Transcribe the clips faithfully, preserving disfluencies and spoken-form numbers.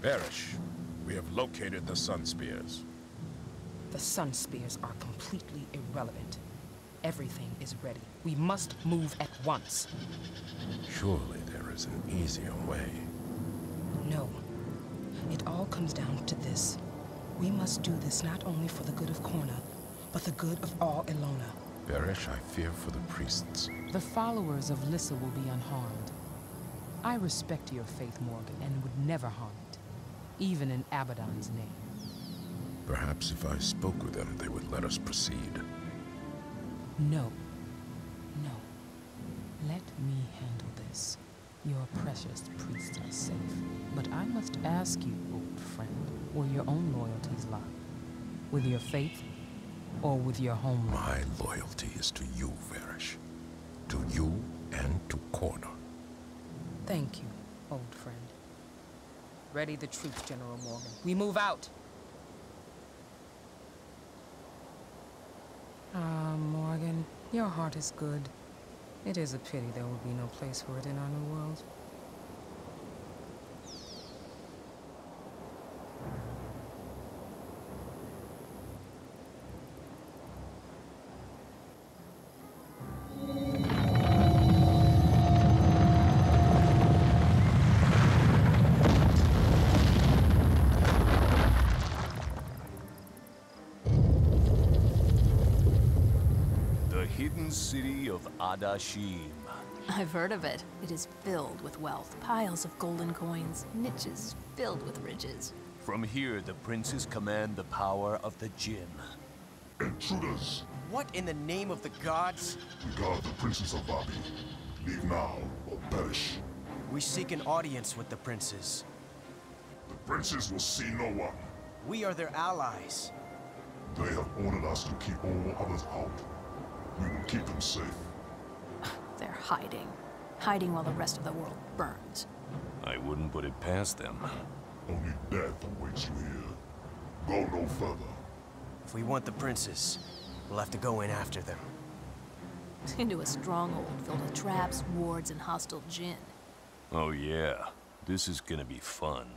Barish, we have located the Sun Spears. The Sun Spears are completely irrelevant. Everything is ready. We must move at once. Surely there is an easier way. No. It all comes down to this. We must do this not only for the good of Korna, but the good of all Ilona. Barish, I fear for the priests. The followers of Lissa will be unharmed. I respect your faith, Morgan, and would never harm it, even in Abaddon's name. Perhaps if I spoke with them, they would let us proceed. No. No. Let me handle this. Your precious priests are safe. But I must ask you, old friend, where your own loyalties lie. With your faith, or with your homeland? My loyalty is to you, Varish. To you and to Korna. Thank you, old friend. Ready the troops, General Morgan. We move out! Ah, Morgan, your heart is good. It is a pity there will be no place for it in our new world. City of Adashim. I've heard of it. It is filled with wealth, piles of golden coins, niches filled with riches. From here, the princes command the power of the Jinn. Intruders! What in the name of the gods? We guard the princes of Babi. Leave now, or perish. We seek an audience with the princes. The princes will see no one. We are their allies. They have ordered us to keep all others out. We will keep them safe. They're hiding. Hiding while the rest of the world burns. I wouldn't put it past them. Only death awaits you here. Go no further. If we want the princes, we'll have to go in after them. Into a stronghold filled with traps, wards, and hostile Jinn. Oh yeah, this is gonna be fun.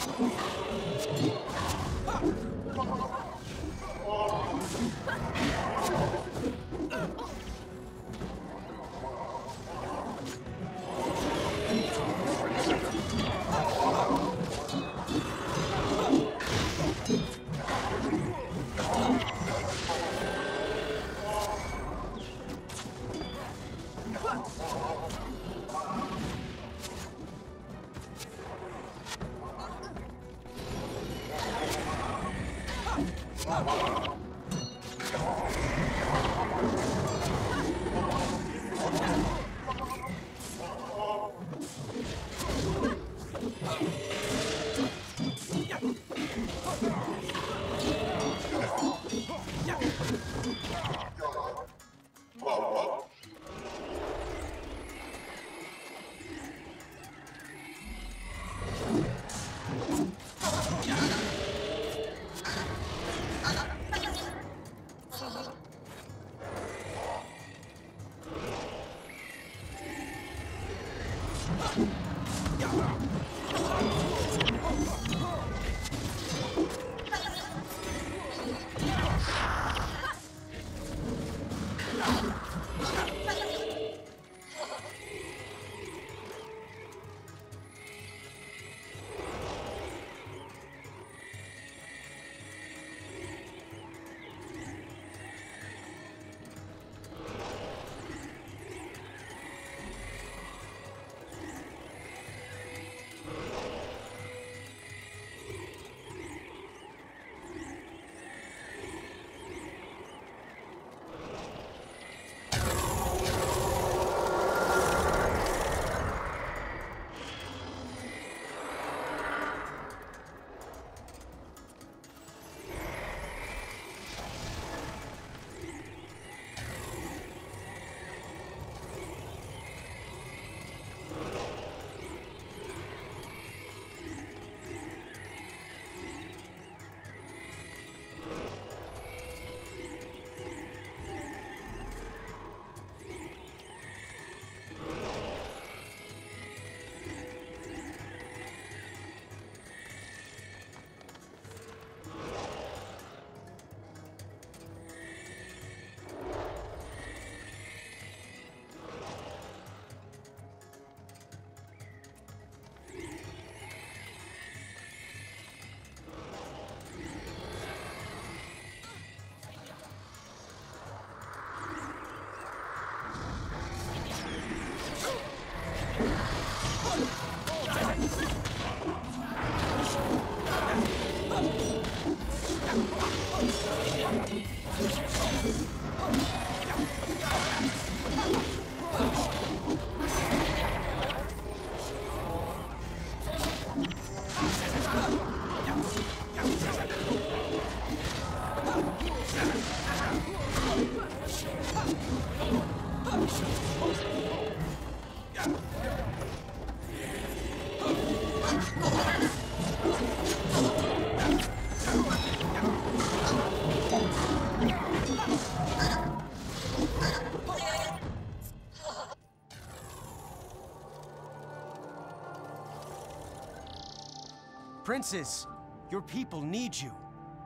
Princess, your people need you.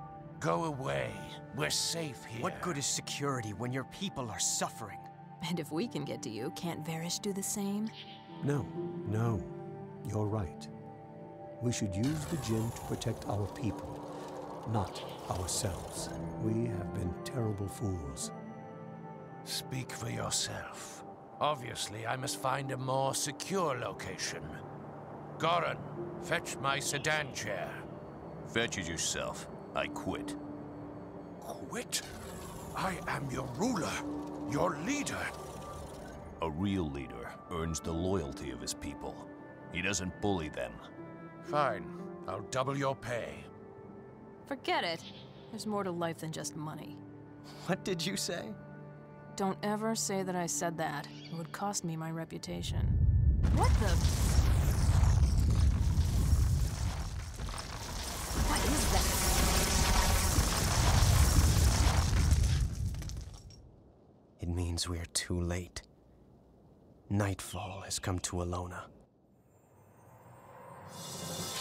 Go away. We're safe here. What good is security when your people are suffering? And if we can get to you, can't Varish do the same? No, no. You're right. We should use the Jinn to protect our people, not ourselves. We have been terrible fools. Speak for yourself. Obviously, I must find a more secure location. Goran, fetch my sedan chair. Fetch it yourself. I quit. Quit? I am your ruler, your leader. A real leader earns the loyalty of his people. He doesn't bully them. Fine. I'll double your pay. Forget it. There's more to life than just money. What did you say? Don't ever say that I said that. It would cost me my reputation. What the? What is that? It means we're too late. Nightfall has come to Alona.